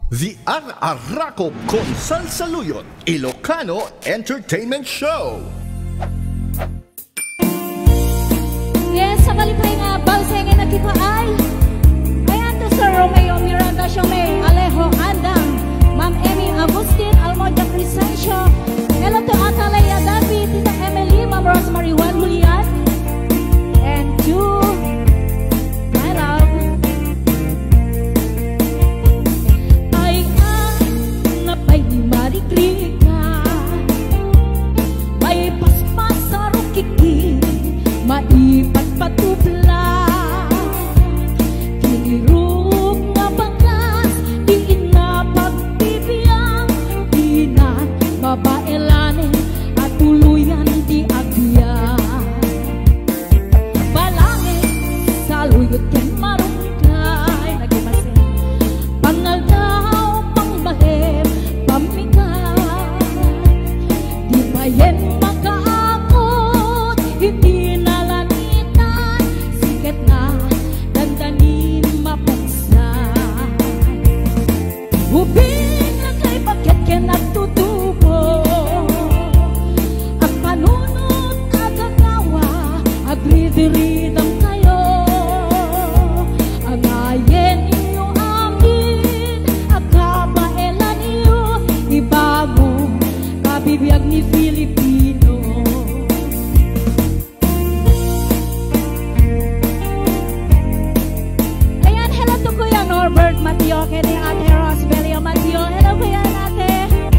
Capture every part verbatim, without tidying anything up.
The RRRrakup con Sal-saluyot Ilocano Entertainment Show. Yes, sa kalipay nga Balse nga nakipaay. Ayan to Sir Romeo Miranda Siomay, Alejo Andang, Ma'am Emmy Agustin, Almoja Crescencio. Hello to Atalaya David, Tita Emily, Ma'am Rosemary Juan Julian. And to my love, ay ang napay Marigrigat, may paspas sa rukiki, maipat patubla, kinirog nga bagas, diin na pagtibiyang, di na mabaelanin at tuluyan di agyan. Balangin, saluyot ken marungkay, nagimasin, pangal daw pangbahem, pamikat, di mayen makaakot, hindi nalanitan, sikat na dandanin mapagsan. Ubing na kay bakit ken nagtutubo, ang panunot agagawa, agridiridang kayo, ang ayen inyo amin, agkabaelan niyo, ibagong kabibiyag ni Filipino. Ayan, hello to Kuya Norbert Mateo, kay ni Ate Rosbelio Mateo. Hello Kuya Ate.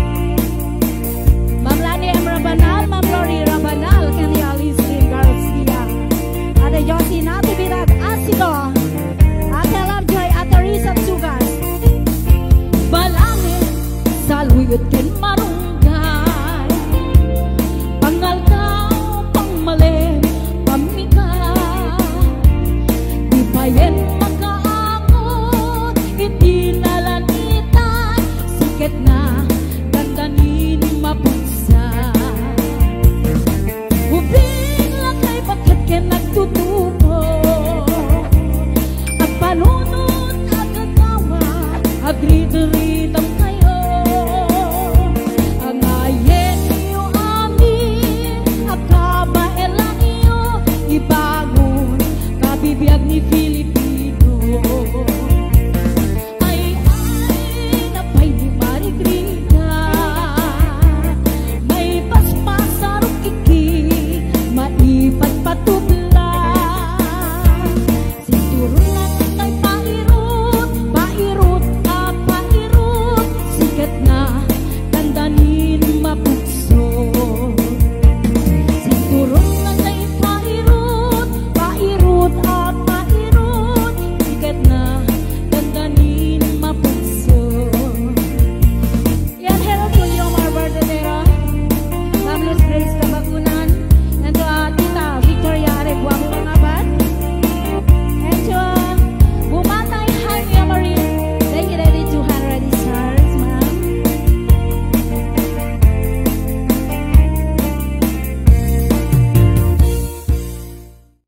Ma'am Lani M. Rabanal, Ma'am Lori Rabanal, kay ni Alice Lynn Garcia. Ate Josie Natividad Asido, Ate Lovejoy, Ate Risa Sugas. Balangin, saluyot ken marunggay, pangal daw pangmalim, pamikat, di payen makaakot, hindi nalanitan, sikat na dandanin mapagsan. Ubing lang kay bakit ken nagtutubo, ang panunot agagawa, agrid-rid ang